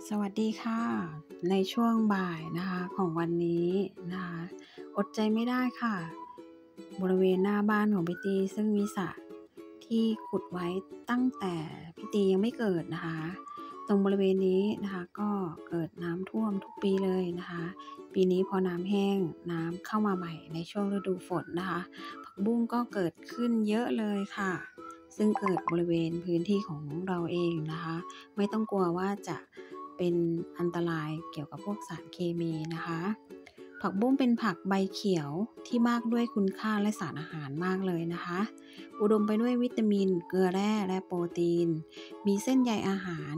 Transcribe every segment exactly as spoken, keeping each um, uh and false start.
สวัสดีค่ะในช่วงบ่ายนะคะของวันนี้นะคะอดใจไม่ได้ค่ะบริเวณหน้าบ้านของพี่ตีซึ่งมีสระที่ขุดไว้ตั้งแต่พี่ตียังไม่เกิดนะคะตรงบริเวณนี้นะคะก็เกิดน้ำท่วมทุกปีเลยนะคะปีนี้พอน้ำแห้งน้ำเข้ามาใหม่ในช่วงฤดูฝนนะคะผักบุ้งก็เกิดขึ้นเยอะเลยค่ะซึ่งเกิดบริเวณพื้นที่ของเราเองนะคะไม่ต้องกลัวว่าจะเป็นอันตรายเกี่ยวกับพวกสารเคมีนะคะผักบุ้งเป็นผักใบเขียวที่มากด้วยคุณค่าและสารอาหารมากเลยนะคะอุดมไปด้วยวิตามินเกลือแร่และโปรตีนมีเส้นใยอาหาร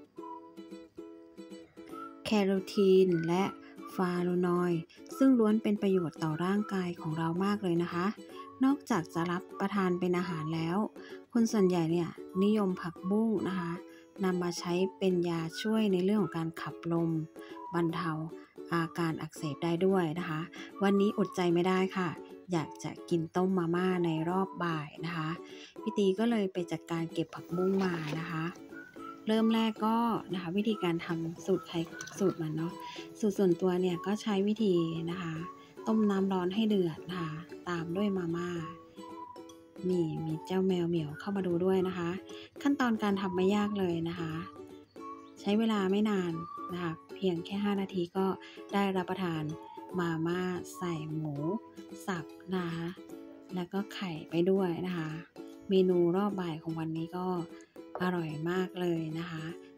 แคโรทีนและฟลาโวนอยด์ซึ่งล้วนเป็นประโยชน์ต่อร่างกายของเรามากเลยนะคะนอกจากจะรับประทานเป็นอาหารแล้วคนส่วนใหญ่เนี่ยนิยมผักบุ้งนะคะนำมาใช้เป็นยาช่วยในเรื่องของการขับลมบรรเทาอาการอักเสบได้ด้วยนะคะวันนี้อดใจไม่ได้ค่ะอยากจะกินต้มมาม่าในรอบบ่ายนะคะพี่ตีก็เลยไปจัดการเก็บผักบุ้งมานะคะเริ่มแรกก็นะคะวิธีการทำสูตรใครสูตรมันเนาะสูตรส่วนตัวเนี่ยก็ใช้วิธีนะคะต้มน้ำร้อนให้เดือดนะคะตามด้วยมาม่ามีมีเจ้าแมวเหมียวเข้ามาดูด้วยนะคะขั้นตอนการทำไม่ยากเลยนะคะใช้เวลาไม่นานนะคะเพียงแค่ห้านาทีก็ได้รับประทานมาม่าใส่หมูสับนะคะแล้วก็ไข่ไปด้วยนะคะเมนูรอบบ่ายของวันนี้ก็อร่อยมากเลยนะคะ